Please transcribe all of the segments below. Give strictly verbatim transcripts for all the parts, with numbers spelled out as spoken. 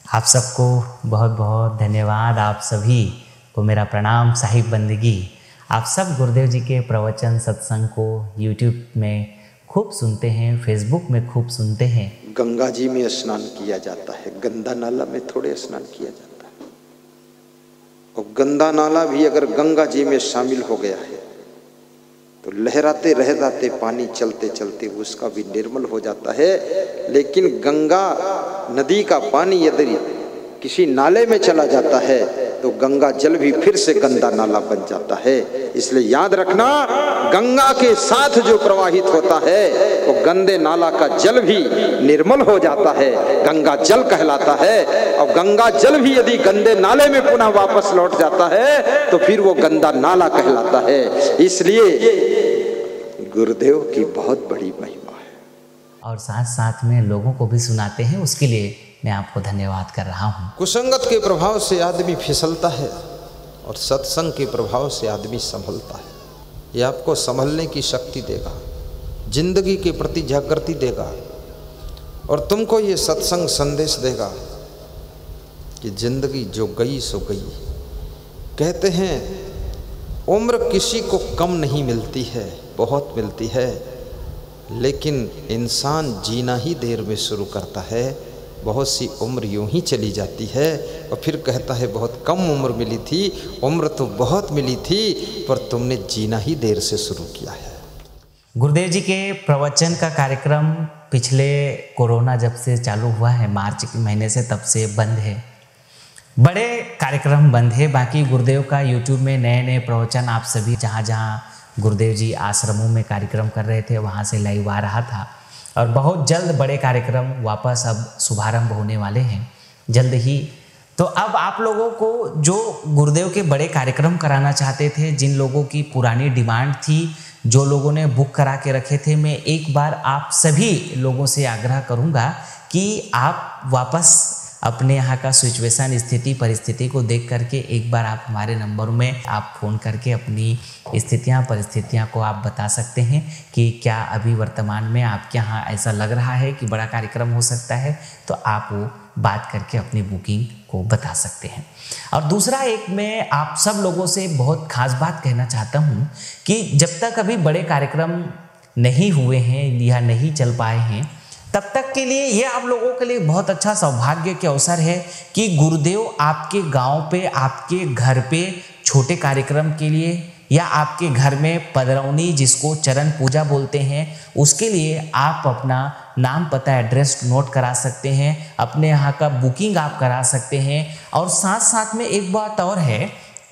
आप सबको बहुत बहुत धन्यवाद। आप सभी को मेरा प्रणाम, साहिब बंदगी। आप सब गुरुदेव जी के प्रवचन सत्संग को यूट्यूब में खूब सुनते हैं, फेसबुक में खूब सुनते हैं। गंगा जी में स्नान किया जाता है, गंदा नाला में थोड़े स्नान किया जाता है। और गंदा नाला भी अगर गंगा जी में शामिल हो गया है तो लहराते रह जाते पानी चलते चलते उसका भी निर्मल हो जाता है। लेकिन गंगा नदी का पानी यदि किसी नाले में चला जाता है तो गंगा जल भी फिर से गंदा नाला बन जाता है। इसलिए याद रखना, गंगा के साथ जो प्रवाहित होता है वो तो गंदे नाला का जल भी निर्मल हो जाता है, गंगा जल कहलाता है। और गंगा जल भी यदि गंदे नाले में पुनः वापस लौट जाता है तो फिर वो गंदा नाला कहलाता है। इसलिए गुरुदेव की बहुत बड़ी महिमा है। और साथ साथ में लोगों को भी सुनाते हैं, उसके लिए मैं आपको धन्यवाद कर रहा हूँ। कुसंगत के प्रभाव से आदमी फिसलता है और सत्संग के प्रभाव से आदमी संभलता है। ये आपको संभलने की शक्ति देगा, जिंदगी के प्रति जागृति देगा और तुमको ये सत्संग संदेश देगा कि जिंदगी जो गई सो गई। कहते हैं उम्र किसी को कम नहीं मिलती है, बहुत मिलती है, लेकिन इंसान जीना ही देर में शुरू करता है। बहुत सी उम्र यूं ही चली जाती है और फिर कहता है बहुत कम उम्र मिली थी। उम्र तो बहुत मिली थी पर तुमने जीना ही देर से शुरू किया है। गुरुदेव जी के प्रवचन का कार्यक्रम पिछले कोरोना जब से चालू हुआ है, मार्च के महीने से, तब से बंद है। बड़े कार्यक्रम बंद है। बाकी गुरुदेव का यूट्यूब में नए नए प्रवचन आप सभी जहाँ जहाँ गुरुदेव जी आश्रमों में कार्यक्रम कर रहे थे वहाँ से लाइव आ रहा था। और बहुत जल्द बड़े कार्यक्रम वापस अब शुभारंभ होने वाले हैं, जल्द ही। तो अब आप लोगों को जो गुरुदेव के बड़े कार्यक्रम कराना चाहते थे, जिन लोगों की पुरानी डिमांड थी, जो लोगों ने बुक करा के रखे थे, मैं एक बार आप सभी लोगों से आग्रह करूंगा कि आप वापस अपने यहाँ का सिचुएशन, स्थिति, परिस्थिति को देख करके एक बार आप हमारे नंबर में आप फ़ोन करके अपनी स्थितियाँ, परिस्थितियाँ को आप बता सकते हैं कि क्या अभी वर्तमान में आपके यहाँ ऐसा लग रहा है कि बड़ा कार्यक्रम हो सकता है, तो आप वो बात करके अपनी बुकिंग को बता सकते हैं। और दूसरा, एक मैं आप सब लोगों से बहुत खास बात कहना चाहता हूँ कि जब तक अभी बड़े कार्यक्रम नहीं हुए हैं या नहीं चल पाए हैं, तब तक के लिए ये आप लोगों के लिए बहुत अच्छा सौभाग्य के अवसर है कि गुरुदेव आपके गांव पे, आपके घर पे छोटे कार्यक्रम के लिए या आपके घर में पदरौनी, जिसको चरण पूजा बोलते हैं, उसके लिए आप अपना नाम, पता, एड्रेस नोट करा सकते हैं, अपने यहाँ का बुकिंग आप करा सकते हैं। और साथ साथ में एक बात और है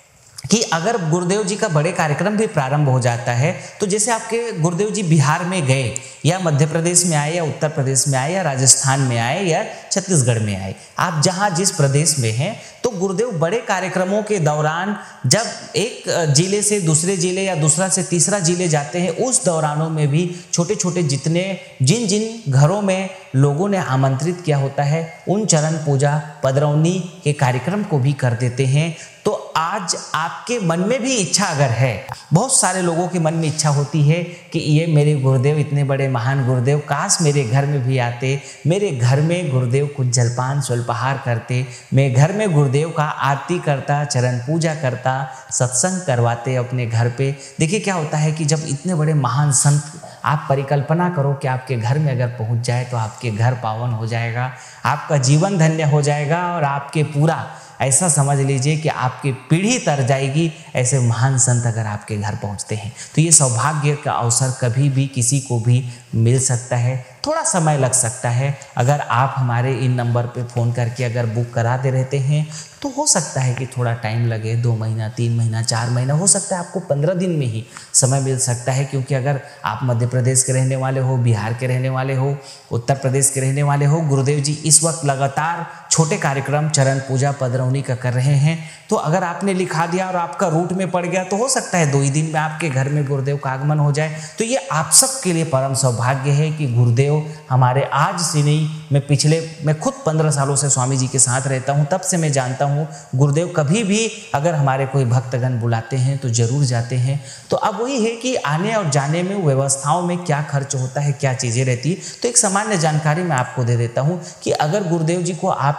कि अगर गुरुदेव जी का बड़े कार्यक्रम भी प्रारंभ हो जाता है तो जैसे आपके गुरुदेव जी बिहार में गए या मध्य प्रदेश में आए या उत्तर प्रदेश में आए या राजस्थान में आए या छत्तीसगढ़ में आए, आप जहां जिस प्रदेश में हैं, तो गुरुदेव बड़े कार्यक्रमों के दौरान जब एक जिले से दूसरे जिले या दूसरा से तीसरा जिले जाते हैं, उस दौरानों में भी छोटे छोटे जितने जिन जिन घरों में लोगों ने आमंत्रित किया होता है, उन चरण पूजा, पदरौनी के कार्यक्रम को भी कर देते हैं। तो आज आपके मन में भी इच्छा अगर है, बहुत सारे लोगों के मन में इच्छा होती है कि ये मेरे गुरुदेव, इतने बड़े महान गुरुदेव, काश मेरे घर में भी आते, मेरे घर में गुरुदेव कुछ जलपान स्वल्पहार करते, मैं घर में गुरुदेव का आरती करता, चरण पूजा करता, सत्संग करवाते अपने घर पे। देखिए क्या होता है कि जब इतने बड़े महान संत, आप परिकल्पना करो कि आपके घर में अगर पहुंच जाए तो आपके घर पावन हो जाएगा, आपका जीवन धन्य हो जाएगा और आपके पूरा, ऐसा समझ लीजिए कि आपकी पीढ़ी तर जाएगी, ऐसे महान संत अगर आपके घर पहुंचते हैं। तो ये सौभाग्य का अवसर कभी भी किसी को भी मिल सकता है, थोड़ा समय लग सकता है। अगर आप हमारे इन नंबर पे फ़ोन करके अगर बुक करा दे रहते हैं तो हो सकता है कि थोड़ा टाइम लगे, दो महीना, तीन महीना, चार महीना, हो सकता है आपको पंद्रह दिन में ही समय मिल सकता है। क्योंकि अगर आप मध्य प्रदेश के रहने वाले हो, बिहार के रहने वाले हो, उत्तर प्रदेश के रहने वाले हो, गुरुदेव जी इस वक्त लगातार छोटे कार्यक्रम चरण पूजा, पदरौनी का कर रहे हैं, तो अगर आपने लिखा दिया और आपका रूट में पड़ गया तो हो सकता है दो ही दिन में आपके घर में गुरुदेव का आगमन हो जाए। तो ये आप सब के लिए परम सौभाग्य है कि गुरुदेव हमारे आज से नहीं, मैं पिछले मैं खुद पंद्रह सालों से स्वामी जी के साथ रहता हूँ, तब से मैं जानता हूँ गुरुदेव कभी भी अगर हमारे कोई भक्तगण बुलाते हैं तो जरूर जाते हैं। तो अब वही है कि आने और जाने में, व्यवस्थाओं में क्या खर्च होता है, क्या चीज़ें रहती है। तो एक सामान्य जानकारी मैं आपको दे देता हूँ कि अगर गुरुदेव जी को आप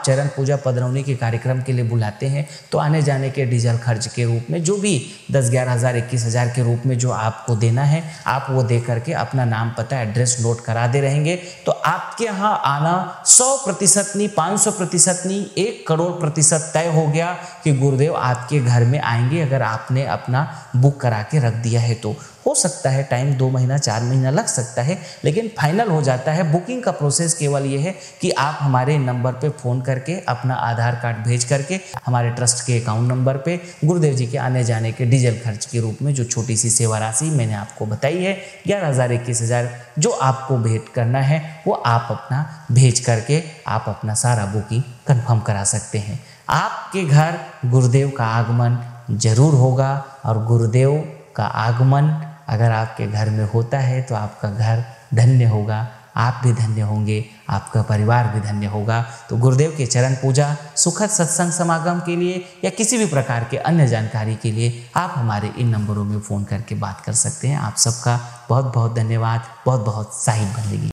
चरण पूजा पधरौनी के कार्यक्रम के लिए बुलाते हैं तो आने जाने के डीजल खर्च के रूप में जो भी दस ग्यारह हज़ार इक्कीस हज़ार के रूप में जो आपको देना है आप वो दे करके अपना नाम पता एड्रेस नोट करा दे रहेंगे तो आपके यहाँ आना सौ प्रतिशत नहीं, पाँच सौ प्रतिशत नहीं, एक करोड़ प्रतिशत तय हो गया कि गुरुदेव आपके घर में आएंगे अगर आपने अपना बुक करा के रख दिया है तो। हो सकता है टाइम दो महीना चार महीना लग सकता है, लेकिन फाइनल हो जाता है। बुकिंग का प्रोसेस केवल ये है कि आप हमारे नंबर पे फ़ोन करके अपना आधार कार्ड भेज करके हमारे ट्रस्ट के अकाउंट नंबर पे गुरुदेव जी के आने जाने के डीजल खर्च के रूप में जो छोटी सी सेवा राशि मैंने आपको बताई है ग्यारह हज़ार इक्कीस हज़ार जो आपको भेंट करना है वो आप अपना भेज करके आप अपना सारा बुकिंग कन्फर्म करा सकते हैं। आपके घर गुरुदेव का आगमन जरूर होगा और गुरुदेव का आगमन अगर आपके घर में होता है तो आपका घर धन्य होगा, आप भी धन्य होंगे, आपका परिवार भी धन्य होगा। तो गुरुदेव के चरण पूजा, सुखद सत्संग समागम के लिए या किसी भी प्रकार के अन्य जानकारी के लिए आप हमारे इन नंबरों में फ़ोन करके बात कर सकते हैं। आप सबका बहुत बहुत धन्यवाद। बहुत बहुत साहिब बंदगी।